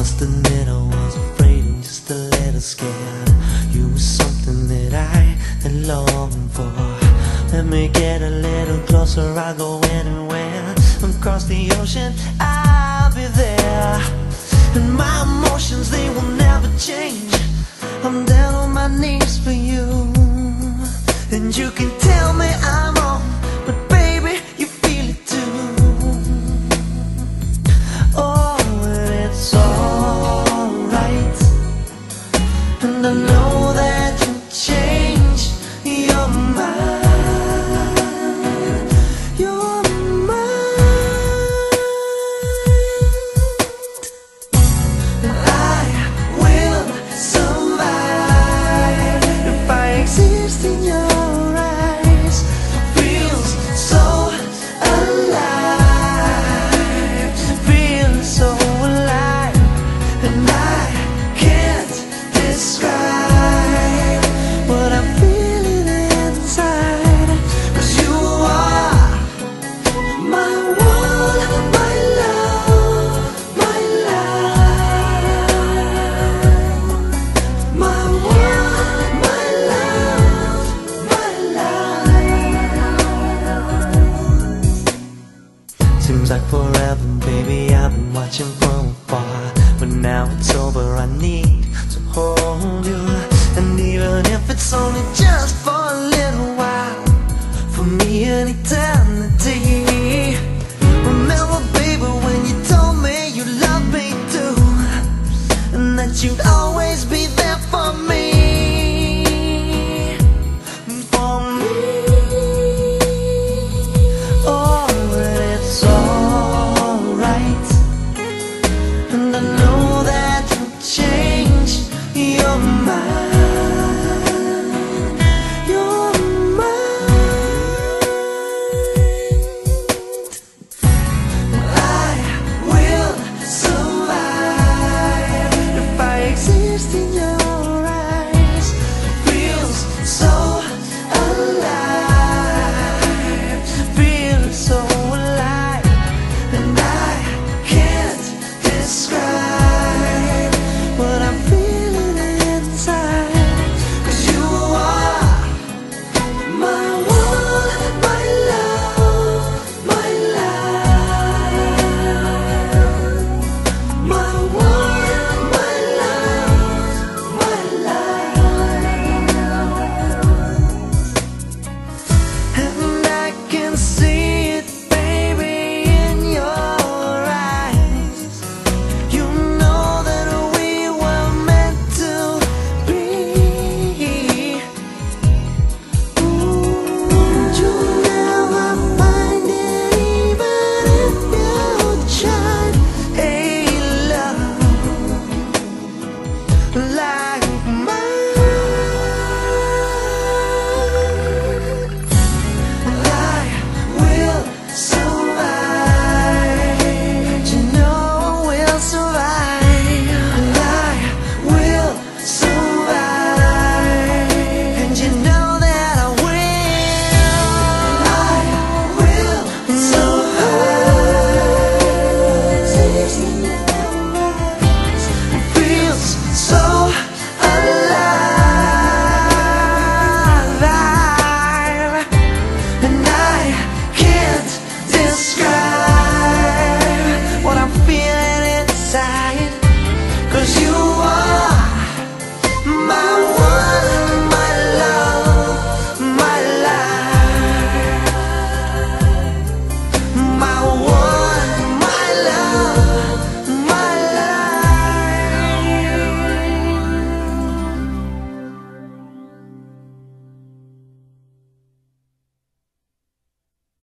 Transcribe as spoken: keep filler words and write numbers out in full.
must admit I was afraid and just a little scared. You were something that I had longed for. Let me get a little closer, I'll go anywhere. Across the ocean, I'll be there. And my emotions, they will never change. I'm down on my knees for you. And you can tell me I'm wrong, but baby, you feel it too. Oh, and it's alright. And I know that you changed your mind. Your mind. I will survive if I exist in your eyes. Feels so alive. Feels so alive. And I can't describe what I'm feeling inside. 'Cause you are my one, my love, my life. My one, my love, my life. Seems like forever, baby, I've been watching from afar. But now it's over, I need to hold you. And even if it's only just for a little while, for me an eternity. Remember, baby, when you told me you loved me too, and that you'd always